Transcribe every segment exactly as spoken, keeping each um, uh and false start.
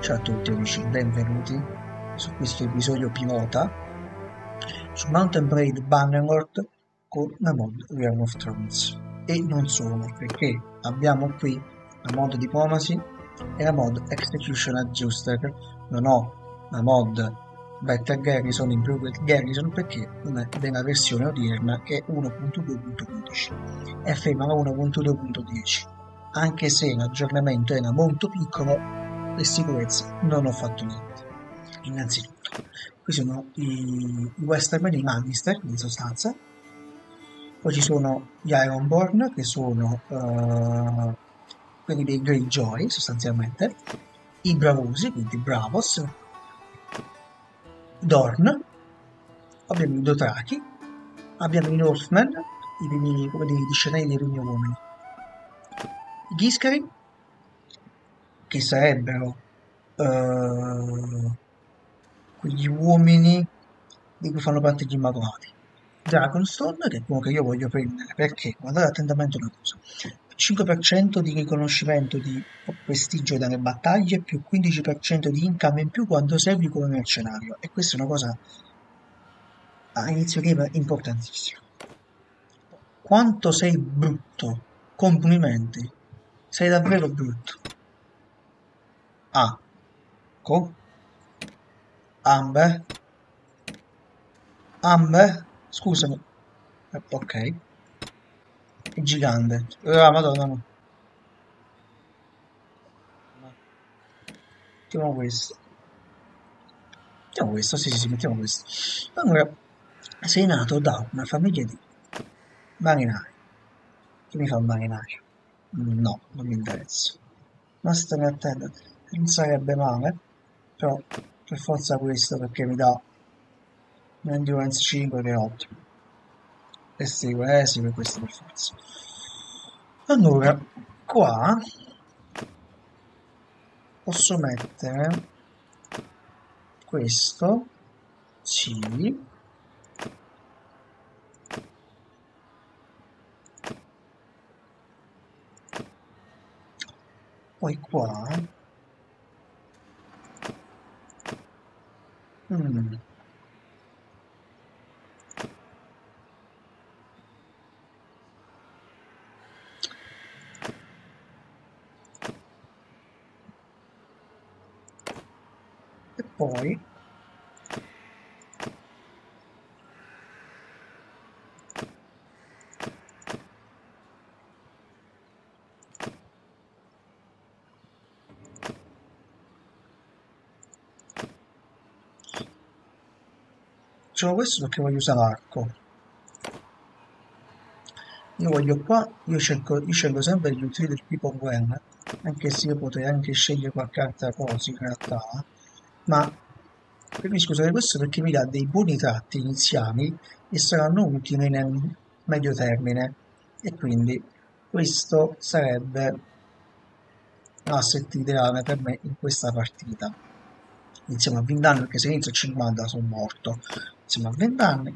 Ciao a tutti amici, benvenuti su questo episodio pilota su Mountain Blade Bannerlord con la mod Realm of Thrones. E non solo, perché abbiamo qui la mod Diplomacy e la mod Execution Adjuster. Non ho la mod Better Garrison, Improved Garrison, perché non è della versione odierna, che è uno punto due punto quindici. È ferma la uno punto due punto dieci. Anche se l'aggiornamento era molto piccolo, per sicurezza non ho fatto niente. Innanzitutto, qui sono i, i Westermen, i Lannister in sostanza. Poi ci sono gli Ironborn, che sono uh, quelli dei Greyjoy sostanzialmente, i Bravosi, quindi Bravos, Dorn, abbiamo i Dothraki, abbiamo i Northmen, i primi, come dei discendenti dei primi uomini, i Ghiskari, che sarebbero uh, quegli uomini di cui fanno parte gli Immacolati. Dragonstone, che è quello che io voglio prendere, perché, guardate attentamente una cosa, cinque per cento di riconoscimento di prestigio dalle battaglie, più quindici per cento di income in più quando servi come mercenario, e questa è una cosa a inizio game importantissima. Quanto sei brutto, complimenti, sei davvero brutto. Ah, co? Amber? Amber? Scusami. Eh, ok. È gigante. Ah, madonna. No. Mettiamo questo. Mettiamo questo, sì, sì, sì, mettiamo questo. Allora, sei nato da una famiglia di marinai. Chi mi fa un marinaio? No, non mi interessa. Ma stai attento, non sarebbe male, però per forza questo perché mi dà un endurance cinque che è ottimo. Eh sì, eh sì, per questo per forza. Allora, qua posso mettere questo, sì, poi qua, mm, e poi facciamo questo perché voglio usare l'arco. Io voglio qua, io cerco, io scelgo sempre gli utili del tipo Gwen, anche se io potrei anche scegliere qualche altra cosa in realtà, ma preferisco usare questo perché mi dà dei buoni tratti iniziali e saranno utili nel medio termine, e quindi questo sarebbe l'asset ideale per me in questa partita. Iniziamo a venti anni, perché se inizio a cinquanta sono morto. Iniziamo a venti anni.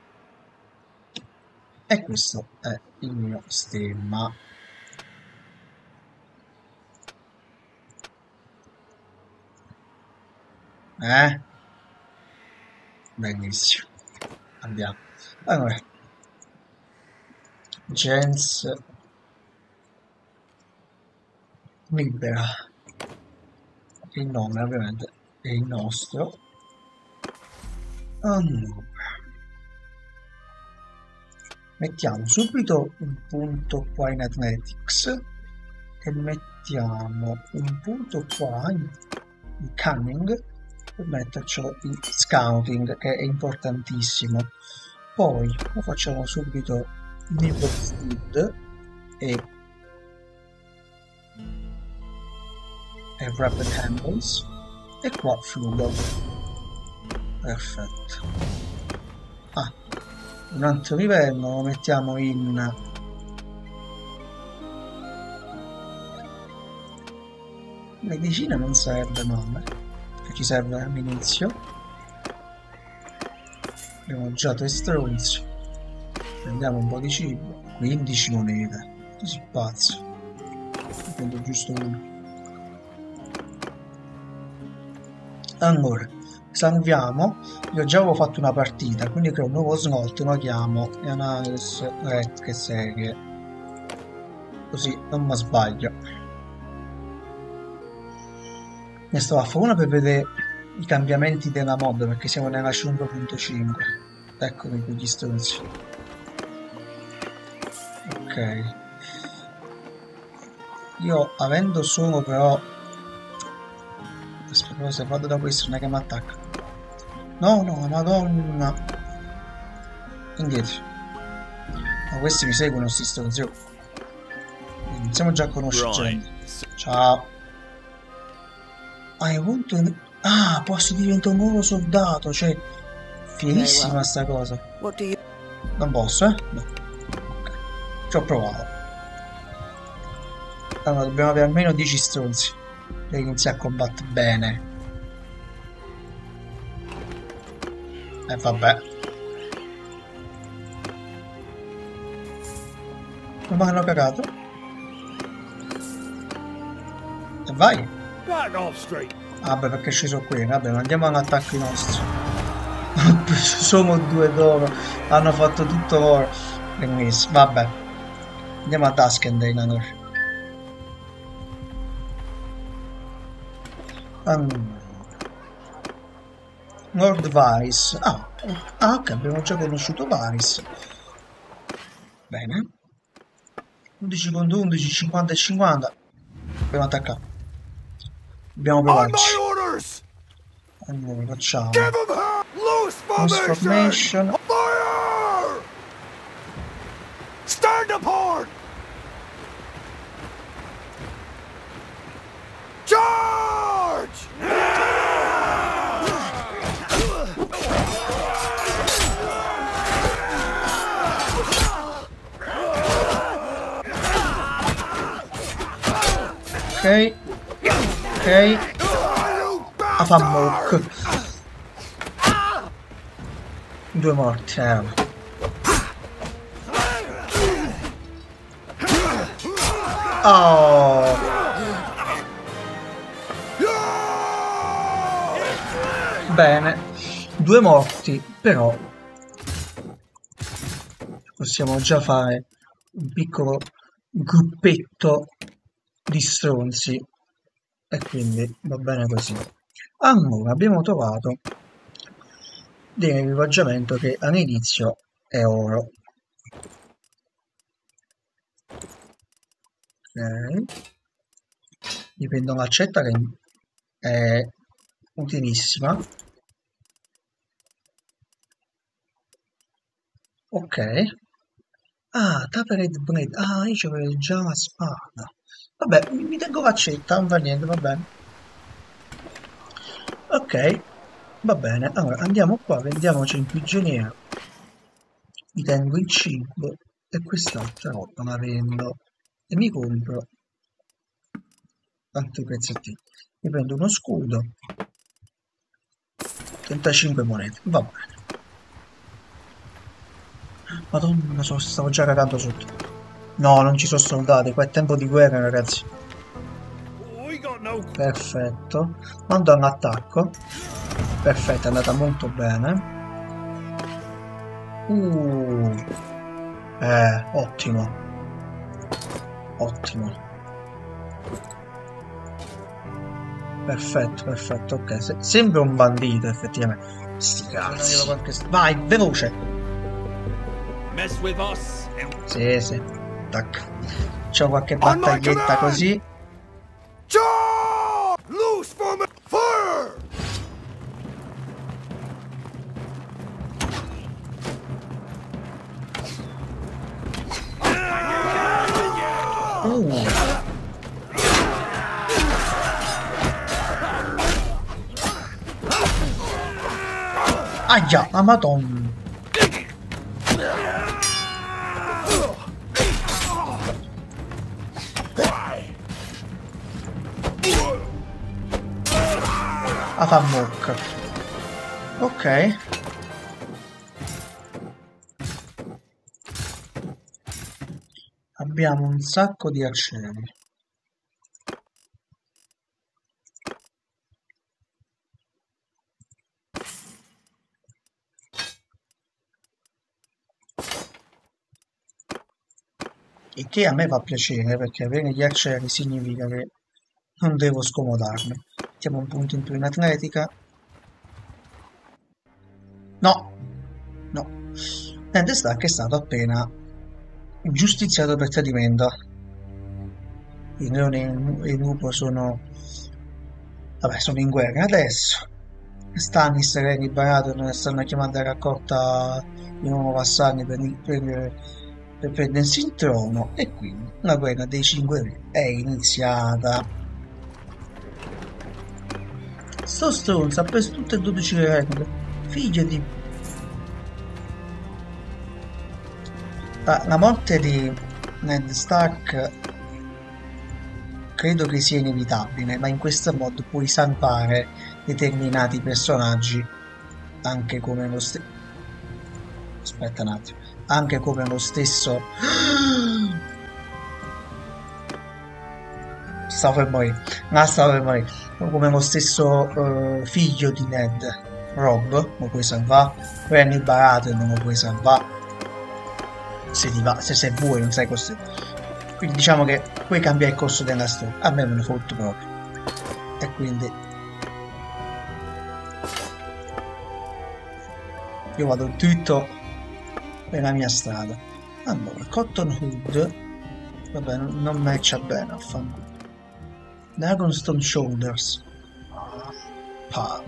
E questo è il mio stemma. Eh? Benissimo. Andiamo. Allora, Gens libera. Il nome ovviamente è il nostro. Allora, mettiamo subito un punto qua in Athletics e mettiamo un punto qua in, in Cunning per mettercelo in Scouting, che è importantissimo. Poi lo facciamo subito Nibble Speed e, e Rapid Handles, e qua Frugal. Perfetto. Ah, un altro livello lo mettiamo in medicina, non sarebbe male, che ci serve all'inizio. Abbiamo già tre stronzi, prendiamo un po' di cibo. Quindici monete, così pazzo, ne prendo giusto uno. Allora, salviamo. Io già avevo fatto una partita, quindi creo un nuovo slot, lo chiamo Analysis Rec Serie. Così non mi sbaglio. Ne sto a fare una per vedere i cambiamenti della mod, perché siamo nella cinque punto cinque. Eccomi qui gli stronzi. Ok. Io avendo solo però... Aspetta, però se vado da questo non è che mi attacca. No, no, madonna. Indietro. Ma questi mi seguono, sti stronzi. Iniziamo già a conoscere gente. Ciao. Ah, punto... ah, posso diventare un nuovo soldato, cioè... Fierissima sta cosa. Non posso, eh? No. Ok. Ci ho provato. Allora, dobbiamo avere almeno dieci stronzi per iniziare a combattere bene. E eh, vabbè. Non mi hanno cagato. E vai. Vabbè, perché ci sono qui. Vabbè, andiamo all'attacco i nostri. Sono due d'oro. Hanno fatto tutto loro. Benissimo. Vabbè. Andiamo a Duskendale allora. Allora. Lord Varys. Ah, ah, ok, abbiamo già conosciuto Varys. Bene. undici contro undici, cinquanta e cinquanta. Dobbiamo attaccare. Dobbiamo provarci. Allora, facciamo. Loose formation. Stand apart! Charge! Ok. Ok. A Fammook. Due morti, eh. Oh. Bene, due morti, però possiamo già fare un piccolo gruppetto di stronzi e quindi va bene così. Allora, abbiamo trovato dell'equipaggiamento che all'inizio è oro. Ok. Dipende dall'accetta che è utilissima. Ok. Ah, Tapered Blade. Ah, io c'avevo già la spada. Vabbè, mi, mi tengo l'accetta, non va niente, va bene. Ok, va bene. Allora, andiamo qua, vendiamoci in prigioniero. Mi tengo il cibo e quest'altra roba la vendo. E mi compro altri pezzettini. Mi prendo uno scudo. trentacinque monete, va bene. Madonna, so, stavo già cagando sotto. No, non ci sono soldati, qua è tempo di guerra, ragazzi. Perfetto. Mando all'attacco. Perfetto, è andata molto bene. Uh. Eh, ottimo. Ottimo. Perfetto, perfetto, ok. Se sembra un bandito, effettivamente. Sti cazzi. Vai, veloce. Sì, sì. Tac. C'ho qualche battaglietta così. Loose from fire! Uh. Aia, la madonna. A Fammook. Ok. Abbiamo un sacco di arcieri. il che a me fa piacere, perché avere gli arcieri significa che non devo scomodarmi. Mettiamo un punto in più in atletica. No, no. Ned Stark è stato appena giustiziato per tradimento. Il leone e il lupo sono... Vabbè, sono in guerra adesso. Stannis e Renny Baratheon stanno chiamando a raccolta di nuovo vassalli per, per, per prendersi il trono, e quindi la guerra dei cinque re è iniziata. Sto stronzo ha preso tutte e dodici le regole. Figlio di... Ah, la morte di Ned Stark credo che sia inevitabile, ma in questo modo puoi salvare determinati personaggi, anche come lo stesso... Aspetta un attimo. Anche come lo stesso... Stavo per morire. No, stavo per morire. Come lo stesso uh, figlio di Ned, Robb, lo puoi salvare. Renny Baratheon non lo puoi salvare. Se, ti va, se, se vuoi, non sei costretto. Quindi diciamo che puoi cambiare il corso della storia. A me me ne fotto proprio. E quindi io vado dritto per la mia strada. Allora, Cotton Hood, vabbè, non, non matcha bene, affanculo. Dragonstone Shoulders, Palm.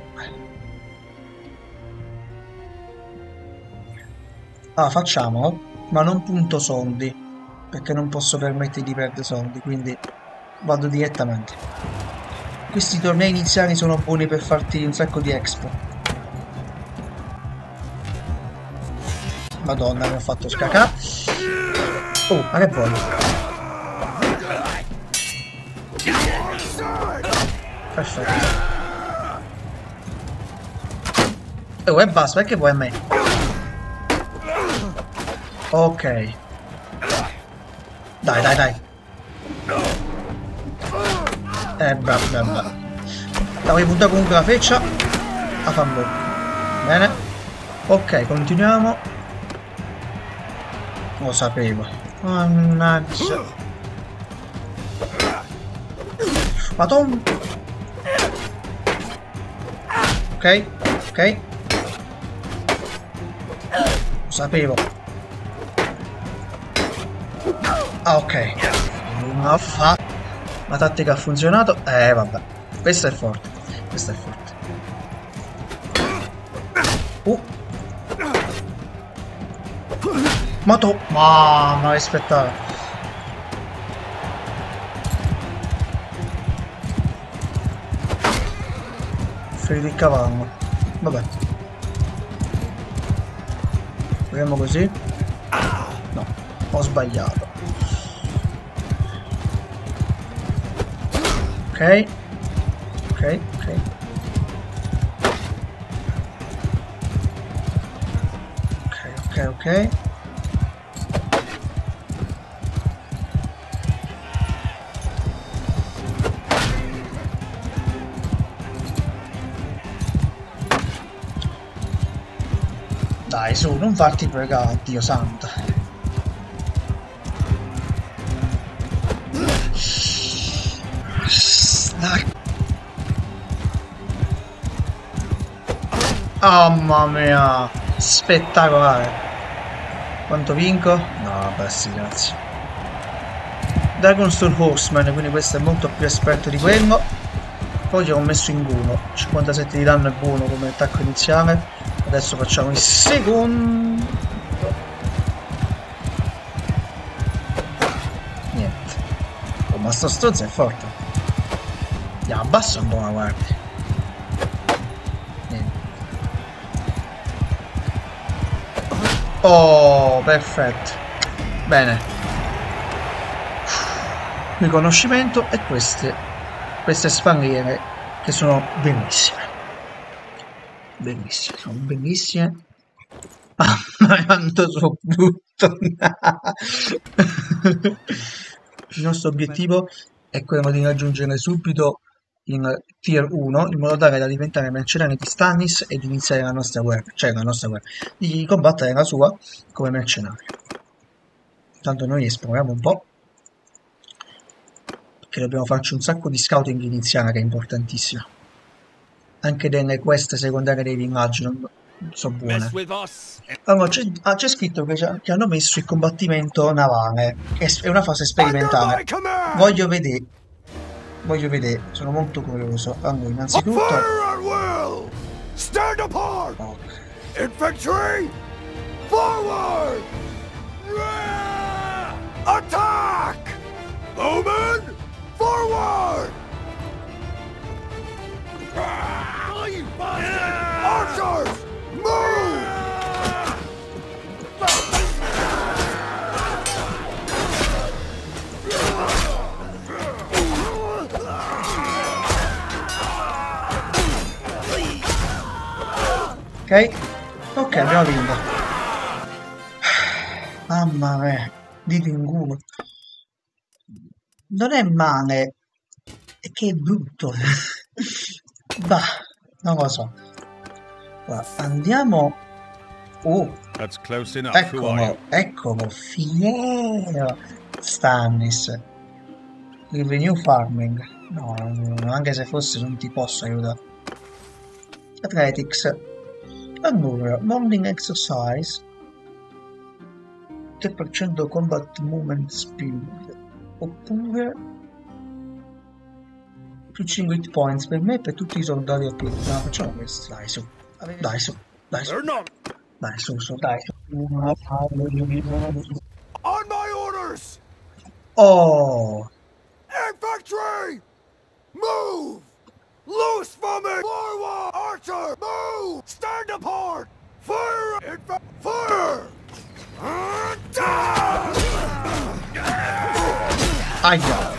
Ah, facciamolo, ma non punto soldi, perché non posso permettere di perdere soldi, quindi vado direttamente. Questi tornei iniziali sono buoni per farti un sacco di expo. Madonna, mi ho fatto scacà. Oh, ma che vuoi? Perfetto. Oh, e basta, perché vuoi a me? Ok. Dai, dai, dai. Eh, bravo, bravo, bravo. L'avevo puntato comunque la freccia a fango. Bene. Ok, continuiamo. Lo sapevo. Mannaggia. Madonna. Ok, ok. Lo sapevo. Ah, ok. Una fa. La tattica ha funzionato. Eh, vabbè. Questo è forte. Questo è forte. Uh. Ma tu. Ma non aspettare. Ferito il cavallo. Vabbè. Proviamo così. No, ho sbagliato. Ok. Ok, ok. Ok, ok, ok. Dai, su, non farti pregare, Dio santo. Oh, mamma mia, spettacolare. Quanto vinco? No, vabbè, sì, grazie. Dragonstone Horseman, quindi questo è molto più esperto di quello. Poi gli ho messo in uno. cinquantasette di danno è buono come attacco iniziale. Adesso facciamo il secondo. Niente. Oh, ma sto stronzo è forte. Andiamo, abbassa un po' la guardia. Niente. Oh, perfetto. Bene. Riconoscimento e queste, queste spalliere che sono bellissime. Bellissime, sono bellissime. Mamma quanto sono brutto. Il nostro obiettivo è quello di raggiungere subito il tier uno in modo tale da diventare mercenari di Stannis e di iniziare la nostra guerra, cioè la nostra guerra, di combattere la sua come mercenario. Tanto noi esploriamo un po', che dobbiamo farci un sacco di scouting iniziale, che è importantissima. Anche delle quest secondarie dei villaggi non, non so buone. Mess with us. and- Allora, c'è ah, c'è scritto che, c'ha- che hanno messo il combattimento navale, che è, è una fase Under sperimentale. my command! Voglio vedere, voglio vedere, sono molto curioso. Allora, innanzitutto... Fire at will! Stand apart! Oh, Infantry! Forward! Rah! Attack! Bowman! Forward! Rah! You bastard! Archers! Move! ok, ok, abbiamo vinto. Mamma mia, di Tinguno. Non è male, è che è brutto. Bah, non lo so. Guarda, andiamo... Oh, That's close enough. Who are eccolo, you? eccolo, fiero. Stannis. Revenue farming. No, no, anche se fosse non ti posso aiutare. Athletics. Allora, morning exercise. tre per cento combat movement speed. Oppure... più cinque hit points per me e per tutti i soldati a piedi. No, facciamo questo. Dai, su. Dai, su. Dai, su. They're not. Dai, su, su, dai. On my orders! Oh! Infantry! Move! Loose from it! Forward! Archer! Move! Stand apart! Fire! Infa- Fire! Attack! Aia!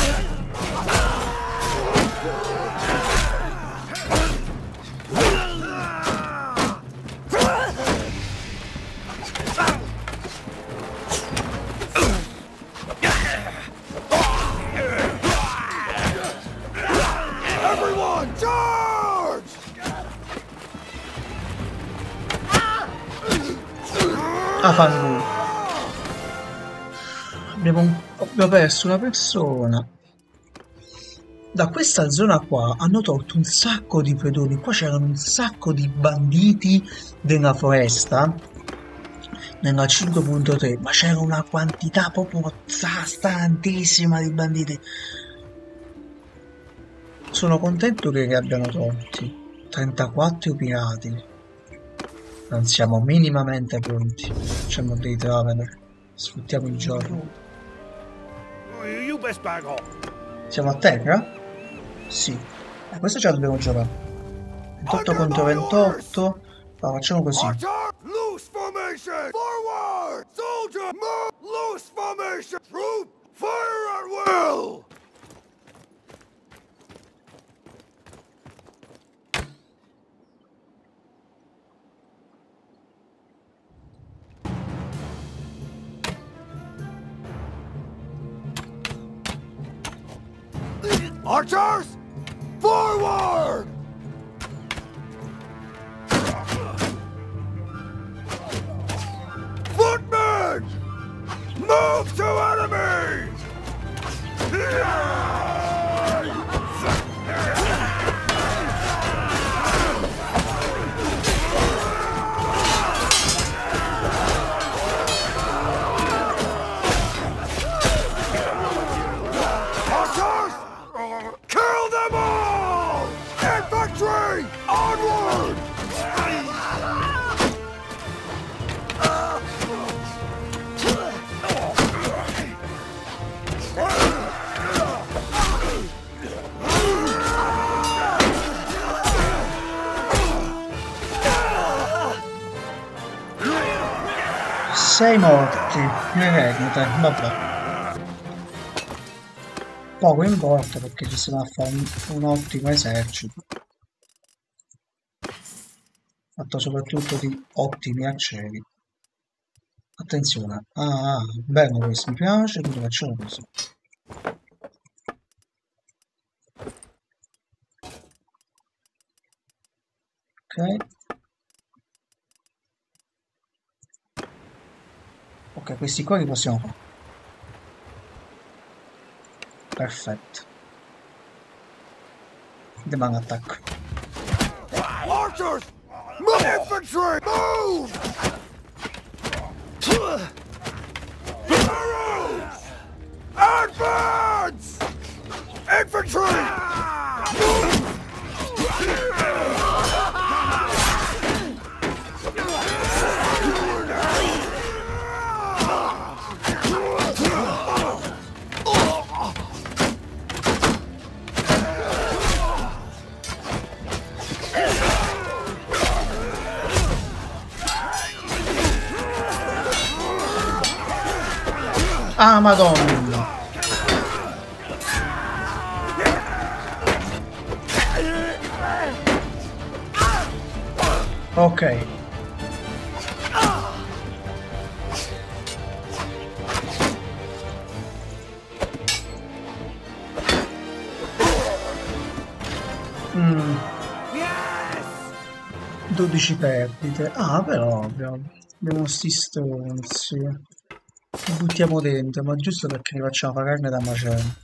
Everyone, charge! Ah, fanculo. Abbiamo, un- abbiamo perso una persona. Da questa zona qua hanno tolto un sacco di predoni. Qua c'erano un sacco di banditi della foresta. Nella cinque punto tre, ma c'era una quantità proprio za- tantissima di banditi. Sono contento che li abbiano tolti. trentaquattro pirati. Non siamo minimamente pronti. Facciamo dei traveler. Sfruttiamo il giorno. You best back off. Siamo a terra? Sì. Eh, questo ce la dobbiamo giocare. ventotto contro ventotto. Ma facciamo così. Archer! Loose formation! Forward! Soldier! Move! Loose formation! Troop! Fire at will! Archers! Forward! Footmen! Move to enemy! Archers! Kill them all! Infantry! Onward! Sei morti. Ne recluta. Vabbè. Poco importa perché ci stiamo a fare un, un ottimo esercito. Fatto soprattutto di ottimi arcieri. Attenzione. Ah, ah, bello questo, mi piace, quindi facciamo così. Ok. Ok, questi qua li possiamo fare. Perfetto. Demano attacco. Archers! Move! Infantry! Move! Arrows! Advance! Infantry! Ah, madonna! Ok. Mm. dodici perdite. Ah, però abbiamo, abbiamo sti stronzi. Li buttiamo dentro, ma giusto perché li facciamo fare carne da macello.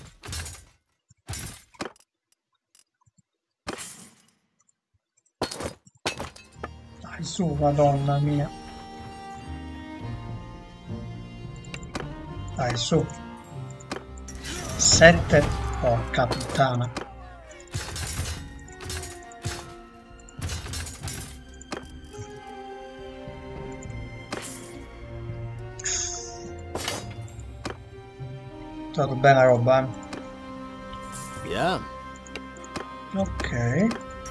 Dai, su, madonna mia. Dai, su. Sette. Porca puttana. Trovato bene la roba, eh? Yeah. Ok.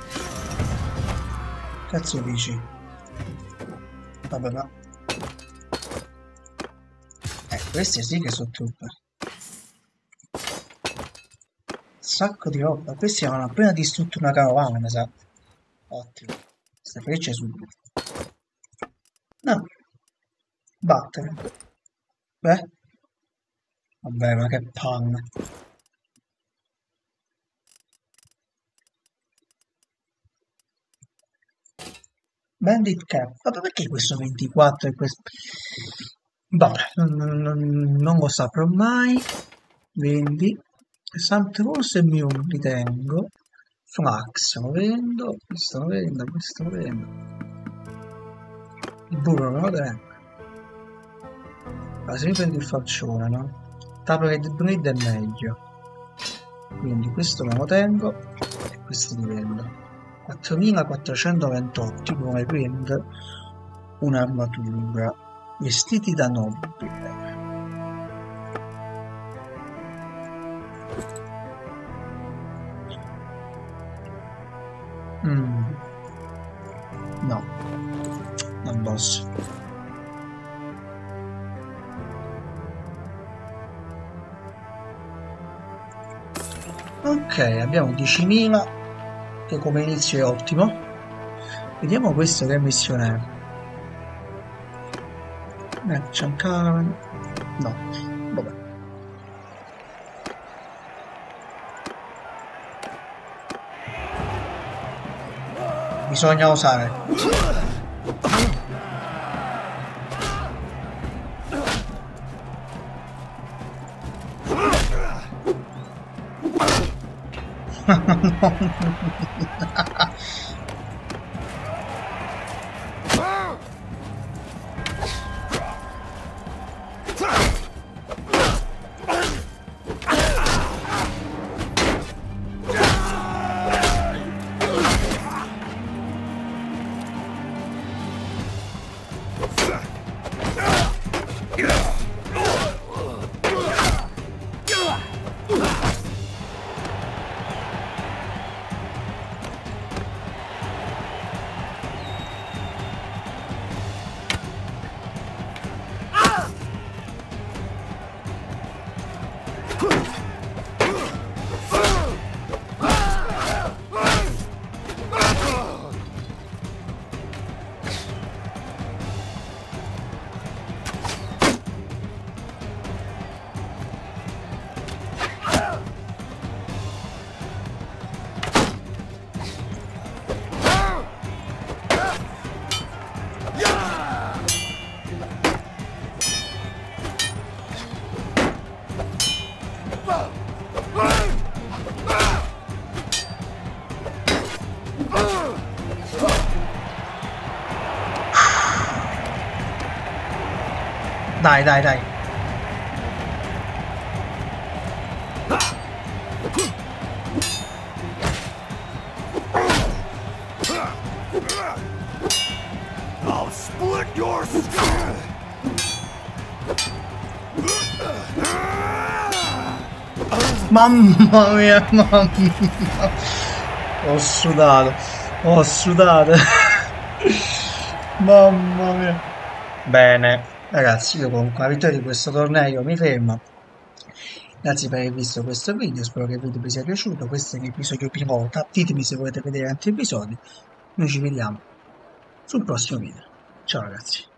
Cazzo dici? Vabbè, ma... Eh, questi sì che sono trooper. Sacco di roba. Questi hanno appena distrutto una carovana, mi sa. Ottimo. Queste frecce subito. No. Battere. Beh. Vabbè, ma che panna. Bandit Cap. Vabbè, perché questo ventiquattro e questo... Vabbè, non, non, non lo saprò mai. Vendi. Sante Rose e Mew li tengo. Flax lo vendo. Questo lo vendo, questo lo vendo. Il burro me lo tengo. Ma se mi prendi il falcione, no? Tablet Breed è meglio. Quindi questo me lo tengo e questo li vendo. quattromilaquattrocentoventotto come prende un'armatura. Vestiti da nobile. Mm. No, non posso. Ok, abbiamo diecimila, che come inizio è ottimo. Vediamo questo che missione è. Merchant Caravan. No, vabbè. Bisogna osare. Dai, dai, dai. I'll split your skull. Mamma mia, mamma mia. Ho sudato, ho sudato. Mamma mia. Bene, ragazzi, io con la vittoria di questo torneo mi fermo. Grazie per aver visto questo video, spero che il video vi sia piaciuto. Questo è l'episodio pilota. Ditemi se volete vedere altri episodi. Noi ci vediamo sul prossimo video. Ciao ragazzi.